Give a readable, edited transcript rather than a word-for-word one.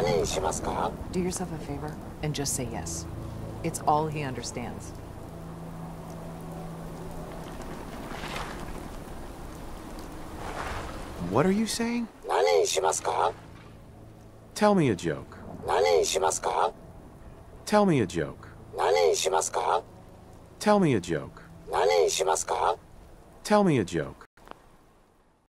何にしますか? Do yourself a favor and just say yes. It's all he understands. What are you saying? 何にしますか? Tell me a joke. 何にしますか? Tell me a joke. 何にしますか? Tell me a joke. 何にしますか? Tell me a joke.